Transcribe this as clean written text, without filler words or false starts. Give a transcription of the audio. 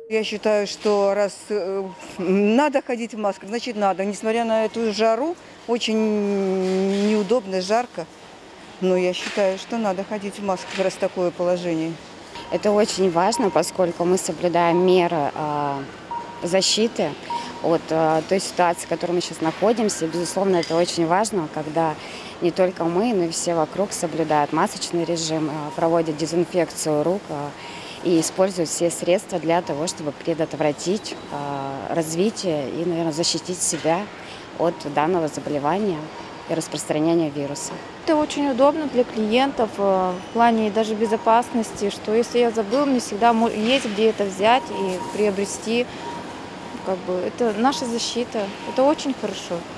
Я считаю, что раз надо ходить в масках, значит надо. Несмотря на эту жару, очень неудобно, жарко. Но я считаю, что надо ходить в масках, раз такое положение. Это очень важно, поскольку мы соблюдаем меры защиты от той ситуации, в которой мы сейчас находимся. И, безусловно, это очень важно, когда не только мы, но и все вокруг соблюдают масочный режим, проводят дезинфекцию рук и используют все средства для того, чтобы предотвратить развитие и, наверное, защитить себя от данного заболевания и распространения вируса. Это очень удобно для клиентов в плане даже безопасности, что если я забыл, мне всегда есть где это взять и приобрести. Как бы это наша защита. Это очень хорошо.